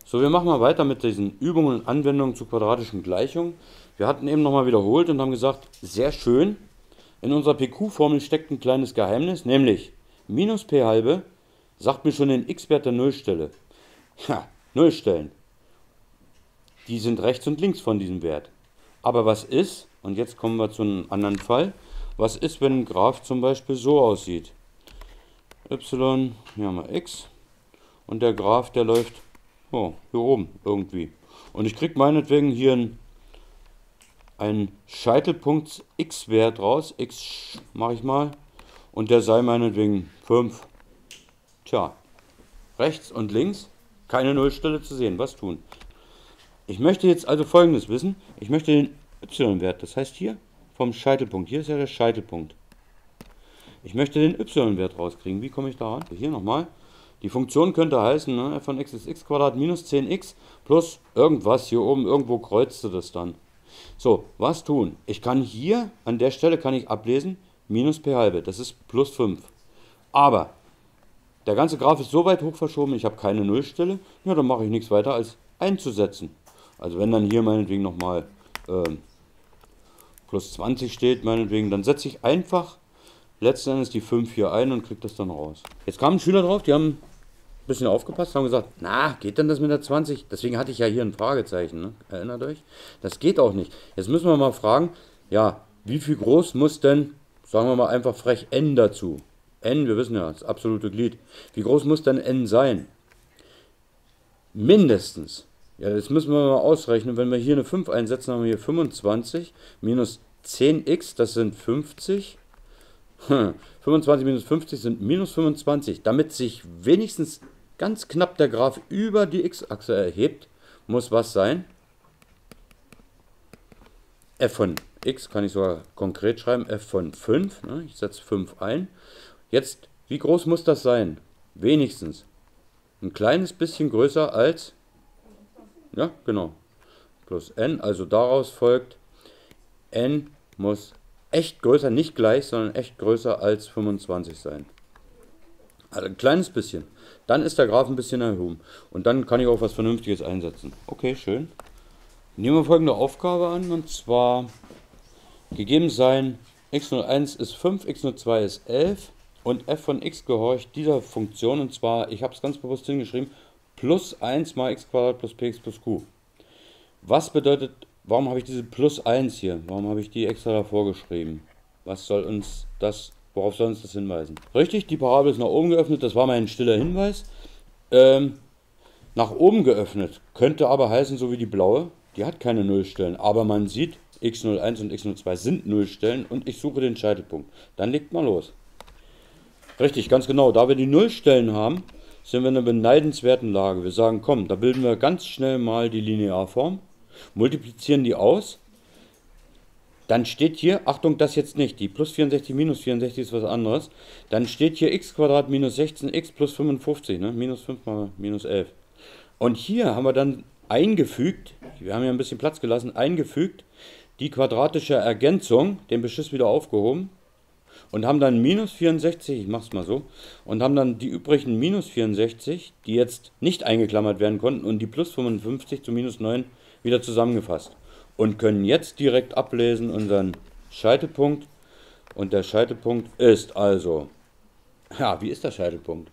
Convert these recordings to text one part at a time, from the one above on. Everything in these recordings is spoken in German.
So, wir machen mal weiter mit diesen Übungen und Anwendungen zu quadratischen Gleichungen. Wir hatten eben nochmal wiederholt und haben gesagt, sehr schön, in unserer PQ-Formel steckt ein kleines Geheimnis, nämlich minus p halbe sagt mir schon den x-Wert der Nullstelle. Ja, Nullstellen, die sind rechts und links von diesem Wert. Aber was ist, und jetzt kommen wir zu einem anderen Fall, was ist, wenn ein Graph zum Beispiel so aussieht? Y, hier haben wir x, und der Graph, der läuft hier oben irgendwie. Und ich kriege meinetwegen hier einen Scheitelpunkt x-Wert raus, x mache ich mal, und der sei meinetwegen 5. Tja, rechts und links keine Nullstelle zu sehen. Was tun? Ich möchte jetzt also Folgendes wissen. Ich möchte den y-Wert, das heißt hier vom Scheitelpunkt, hier ist ja der Scheitelpunkt. Ich möchte den y-Wert rauskriegen. Wie komme ich da ran? Hier nochmal. Die Funktion könnte heißen, ne, f von x ist x² minus 10x plus irgendwas. Hier oben irgendwo kreuzte das dann. So, was tun? Ich kann hier, an der Stelle kann ich ablesen, minus p halbe. Das ist plus 5. Aber der ganze Graph ist so weit hoch verschoben, ich habe keine Nullstelle. Ja, dann mache ich nichts weiter als einzusetzen. Also wenn dann hier meinetwegen nochmal plus 20 steht, meinetwegen, dann setze ich einfach letzten Endes die 5 hier ein und kriege das dann raus. Jetzt kamen Schüler drauf, die haben ein bisschen aufgepasst, haben gesagt, na, geht denn das mit der 20? Deswegen hatte ich ja hier ein Fragezeichen, ne? Erinnert euch? Das geht auch nicht. Jetzt müssen wir mal fragen, ja, wie viel groß muss denn, sagen wir mal einfach frech, n dazu? N, wir wissen ja, das absolute Glied. Wie groß muss denn n sein? Mindestens. Ja, das müssen wir mal ausrechnen. Wenn wir hier eine 5 einsetzen, haben wir hier 25 minus 10x, das sind 50. 25 minus 50 sind minus 25. Damit sich wenigstens ganz knapp der Graph über die x-Achse erhebt, muss was sein? F von x kann ich sogar konkret schreiben, f von 5. Ne? Ich setze 5 ein. Jetzt, wie groß muss das sein? Wenigstens ein kleines bisschen größer als, ja genau, plus n. Also daraus folgt, n muss echt größer, nicht gleich, sondern echt größer als 25 sein. Also ein kleines bisschen. Dann ist der Graph ein bisschen erhoben. Und dann kann ich auch was Vernünftiges einsetzen. Okay, schön. Nehmen wir folgende Aufgabe an, und zwar gegeben sein x01 ist 5, x02 ist 11 und f von x gehorcht dieser Funktion, und zwar, ich habe es ganz bewusst hingeschrieben, plus 1 mal x² plus px plus q. Was bedeutet, warum habe ich diese plus 1 hier? Warum habe ich die extra davor geschrieben? Was soll uns das, worauf soll uns das hinweisen? Richtig, die Parabel ist nach oben geöffnet, das war mein stiller Hinweis. Nach oben geöffnet könnte aber heißen, so wie die blaue, die hat keine Nullstellen, aber man sieht, x01 und x02 sind Nullstellen und ich suche den Scheitelpunkt. Dann legt mal los. Richtig, ganz genau. Da wir die Nullstellen haben, sind wir in einer beneidenswerten Lage. Wir sagen, komm, da bilden wir ganz schnell mal die Linearform, multiplizieren die aus. Dann steht hier, Achtung, das jetzt nicht, die plus 64 minus 64 ist was anderes. Dann steht hier x² minus 16x plus 55, ne? Minus 5 mal minus 11. Und hier haben wir dann eingefügt, wir haben ja ein bisschen Platz gelassen, eingefügt die quadratische Ergänzung, den Beschiss wieder aufgehoben und haben dann minus 64, ich mache es mal so, und haben dann die übrigen minus 64, die jetzt nicht eingeklammert werden konnten, und die plus 55 zu minus 9 wieder zusammengefasst. Und können jetzt direkt ablesen unseren Scheitelpunkt. Und der Scheitelpunkt ist also, ja, wie ist der Scheitelpunkt?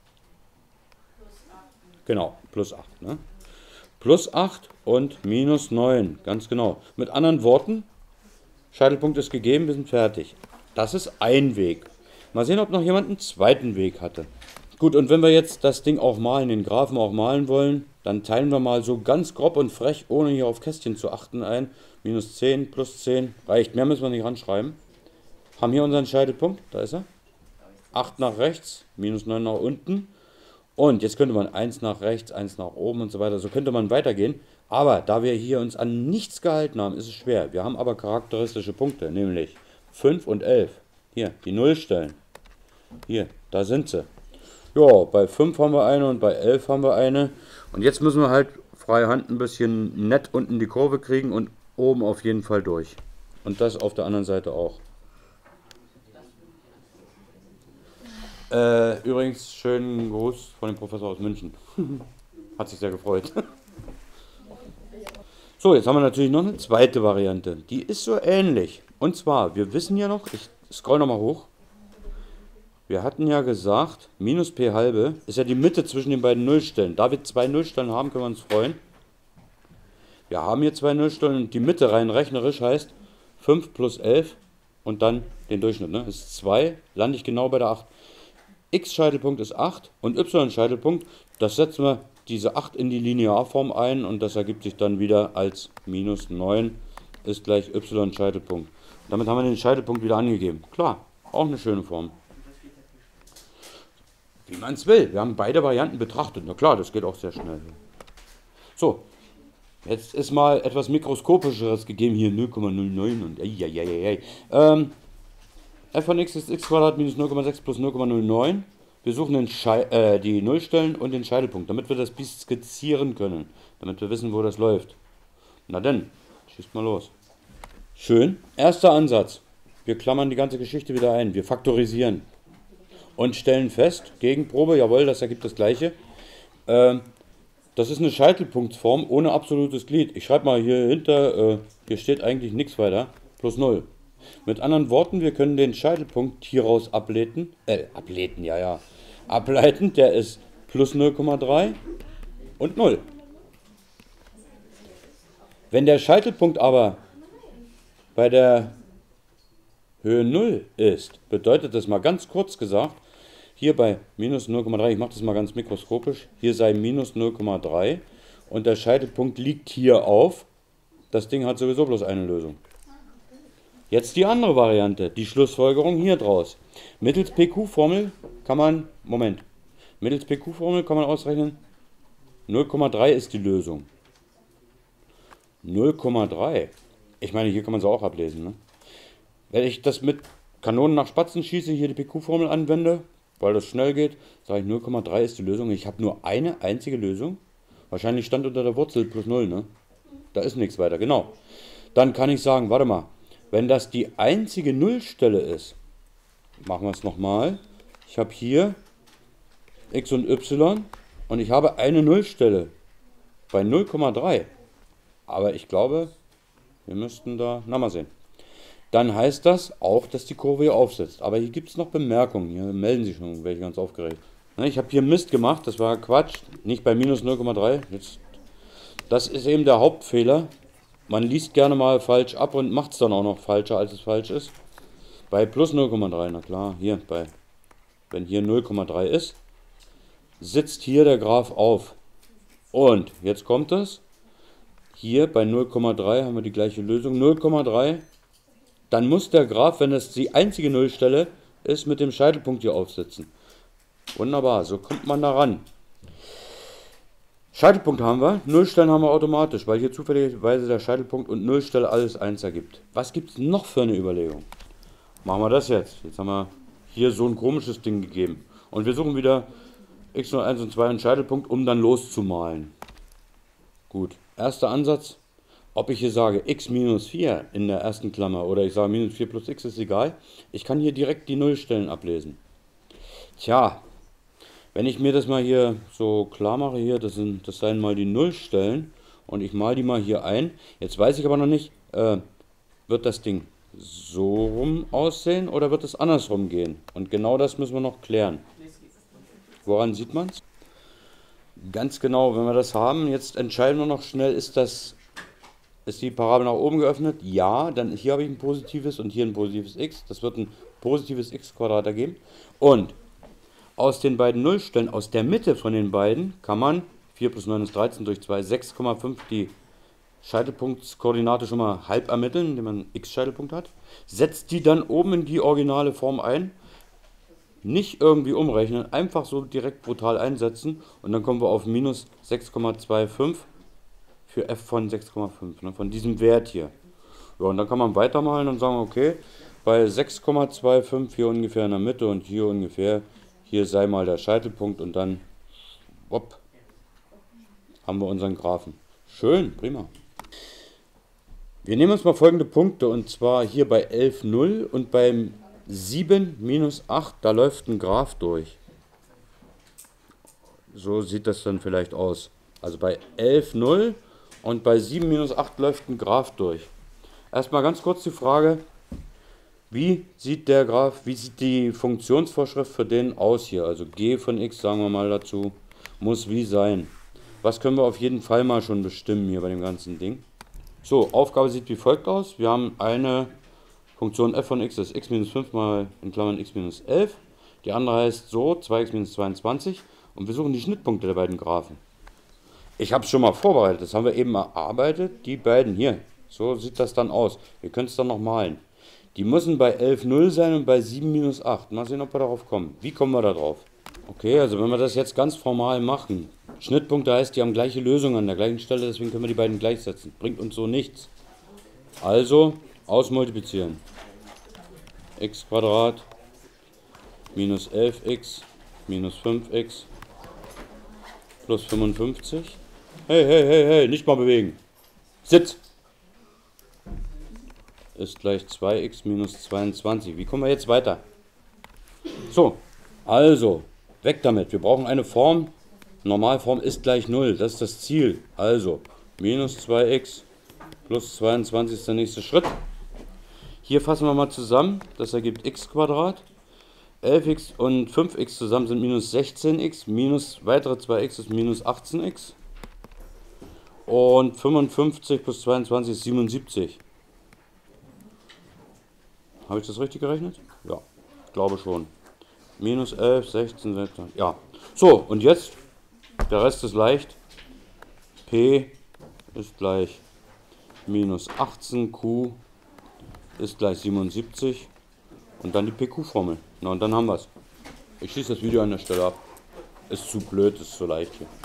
Genau, plus 8. Ne? Plus 8 und minus 9, ganz genau. Mit anderen Worten, Scheitelpunkt ist gegeben, wir sind fertig. Das ist ein Weg. Mal sehen, ob noch jemand einen zweiten Weg hatte. Gut, und wenn wir jetzt das Ding auch malen, den Graphen auch malen wollen, dann teilen wir mal so ganz grob und frech, ohne hier auf Kästchen zu achten, ein. Minus 10 plus 10, reicht. Mehr müssen wir nicht ranschreiben. Haben hier unseren Scheitelpunkt, da ist er. 8 nach rechts, minus 9 nach unten. Und jetzt könnte man 1 nach rechts, 1 nach oben und so weiter. So könnte man weitergehen. Aber da wir hier uns an nichts gehalten haben, ist es schwer. Wir haben aber charakteristische Punkte, nämlich 5 und 11. Hier, die Nullstellen. Hier, da sind sie. Ja, bei 5 haben wir eine und bei 11 haben wir eine. Und jetzt müssen wir halt freie Hand ein bisschen nett unten die Kurve kriegen und oben auf jeden Fall durch. Und das auf der anderen Seite auch. Übrigens, schönen Gruß von dem Professor aus München. Hat sich sehr gefreut. So, jetzt haben wir natürlich noch eine zweite Variante. Die ist so ähnlich. Und zwar, wir wissen ja noch, ich scroll nochmal hoch. Wir hatten ja gesagt, minus p halbe ist ja die Mitte zwischen den beiden Nullstellen. Da wir zwei Nullstellen haben, können wir uns freuen. Wir haben hier zwei Nullstellen und die Mitte rein rechnerisch heißt 5 plus 11 und dann den Durchschnitt. Ne? Ist 2, lande ich genau bei der 8. X-Scheitelpunkt ist 8 und Y-Scheitelpunkt, das setzen wir diese 8 in die Linearform ein und das ergibt sich dann wieder als minus 9 ist gleich Y-Scheitelpunkt. Damit haben wir den Scheitelpunkt wieder angegeben. Klar, auch eine schöne Form. Wie man es will. Wir haben beide Varianten betrachtet. Na klar, das geht auch sehr schnell. So, jetzt ist mal etwas Mikroskopischeres gegeben. Hier 0,09 und f von x ist x² minus 0,6 plus 0,09. Wir suchen die Nullstellen und den Scheitelpunkt, damit wir das bis skizzieren können. Damit wir wissen, wo das läuft. Na denn, schießt mal los. Schön. Erster Ansatz. Wir klammern die ganze Geschichte wieder ein. Wir faktorisieren. Und stellen fest, Gegenprobe, jawohl, das ergibt das gleiche. Das ist eine Scheitelpunktform ohne absolutes Glied. Ich schreibe mal hier hinter, hier steht eigentlich nichts weiter, plus 0. Mit anderen Worten, wir können den Scheitelpunkt hieraus ableiten, ableiten, der ist plus 0,3 und 0. Wenn der Scheitelpunkt aber bei der Höhe 0 ist, bedeutet das mal ganz kurz gesagt, hier bei minus 0,3, ich mache das mal ganz mikroskopisch, hier sei minus 0,3 und der Scheitelpunkt liegt hier auf. Das Ding hat sowieso bloß eine Lösung. Jetzt die andere Variante, die Schlussfolgerung hier draus. Mittels PQ-Formel kann man, ausrechnen, 0,3 ist die Lösung. 0,3, ich meine, hier kann man es auch ablesen, ne? Wenn ich das mit Kanonen nach Spatzen schieße, hier die PQ-Formel anwende, weil das schnell geht, sage ich 0,3 ist die Lösung. Ich habe nur eine einzige Lösung. Wahrscheinlich stand unter der Wurzel plus 0, ne? Da ist nichts weiter, genau. Dann kann ich sagen, warte mal, wenn das die einzige Nullstelle ist, machen wir es nochmal. Ich habe hier x und y und ich habe eine Nullstelle bei 0,3. Aber ich glaube, wir müssten da, na mal sehen. Dann heißt das auch, dass die Kurve hier aufsetzt. Aber hier gibt es noch Bemerkungen. Hier melden sich schon welche ganz aufgeregt. Ich habe hier Mist gemacht, das war Quatsch. Nicht bei minus 0,3. Das ist eben der Hauptfehler. Man liest gerne mal falsch ab und macht es dann auch noch falscher, als es falsch ist. Bei plus 0,3, na klar, hier, wenn hier 0,3 ist, sitzt hier der Graph auf. Und jetzt kommt es. Hier bei 0,3 haben wir die gleiche Lösung. 0,3. Dann muss der Graph, wenn das die einzige Nullstelle ist, mit dem Scheitelpunkt hier aufsitzen. Wunderbar, so kommt man da ran. Scheitelpunkt haben wir, Nullstellen haben wir automatisch, weil hier zufälligerweise der Scheitelpunkt und Nullstelle alles 1 ergibt. Was gibt es noch für eine Überlegung? Machen wir das jetzt. Jetzt haben wir hier so ein komisches Ding gegeben. Und wir suchen wieder x01 und 2 und Scheitelpunkt, um dann loszumalen. Gut, erster Ansatz. Ob ich hier sage x minus 4 in der ersten Klammer oder ich sage minus 4 plus x ist egal. Ich kann hier direkt die Nullstellen ablesen. Tja, wenn ich mir das mal hier so klar mache, hier, das seien mal die Nullstellen und ich male die mal hier ein. Jetzt weiß ich aber noch nicht, wird das Ding so rum aussehen oder wird es andersrum gehen? Und genau das müssen wir noch klären. Woran sieht man es? Ganz genau, wenn wir das haben, jetzt entscheiden wir noch schnell, ist die Parabel nach oben geöffnet? Ja, dann hier habe ich ein positives und hier ein positives x. Das wird ein positives x² ergeben. Und aus den beiden Nullstellen, aus der Mitte von den beiden, kann man 4 plus 9 ist 13 durch 2, 6,5 die Scheitelpunktskoordinate schon mal halb ermitteln, indem man x-Scheitelpunkt hat. Setzt die dann oben in die originale Form ein. Nicht irgendwie umrechnen, einfach so direkt brutal einsetzen. Und dann kommen wir auf minus 6,25 für f von 6,5, ne, von diesem Wert hier. Ja, und dann kann man weitermalen und sagen, okay, bei 6,25 hier ungefähr in der Mitte und hier ungefähr, hier sei mal der Scheitelpunkt und dann, hopp, haben wir unseren Graphen. Schön, prima. Wir nehmen uns mal folgende Punkte und zwar hier bei 11,0 und beim 7 minus 8, da läuft ein Graph durch. So sieht das dann vielleicht aus. Also bei 11, 0 und bei 7 minus 8 läuft ein Graph durch. Erstmal ganz kurz die Frage, wie sieht der Graph, wie sieht die Funktionsvorschrift für den aus hier? Also g von x, sagen wir mal dazu, muss wie sein. Was können wir auf jeden Fall mal schon bestimmen hier bei dem ganzen Ding? So, Aufgabe sieht wie folgt aus. Wir haben eine Funktion f von x, das ist x minus 5 mal in Klammern x minus 11. Die andere heißt so, 2x minus 22. Und wir suchen die Schnittpunkte der beiden Graphen. Ich habe es schon mal vorbereitet, das haben wir eben erarbeitet. Die beiden hier, so sieht das dann aus. Wir können es dann noch malen. Die müssen bei 11, 0 sein und bei 7 minus 8. Mal sehen, ob wir darauf kommen. Wie kommen wir da drauf? Okay, also wenn wir das jetzt ganz formal machen. Schnittpunkte heißt, die haben gleiche Lösungen an der gleichen Stelle, deswegen können wir die beiden gleichsetzen. Bringt uns so nichts. Also ausmultiplizieren. x² minus 11x minus 5x plus 55. Hey, hey, hey, hey, nicht mal bewegen. Sitz! Ist gleich 2x minus 22. Wie kommen wir jetzt weiter? So, also, weg damit. Wir brauchen eine Form. Normalform ist gleich 0. Das ist das Ziel. Also, minus 2x plus 22 ist der nächste Schritt. Hier fassen wir mal zusammen. Das ergibt x². 11x und 5x zusammen sind minus 16x. Minus weitere 2x ist minus 18x. Und 55 plus 22 ist 77. Habe ich das richtig gerechnet? Ja, glaube schon. Minus 11, 16, 16, ja. So, und jetzt, der Rest ist leicht. P ist gleich minus 18, Q ist gleich 77. Und dann die PQ-Formel. Na, und dann haben wir es. Ich schließe das Video an der Stelle ab. Ist zu blöd, ist zu leicht hier.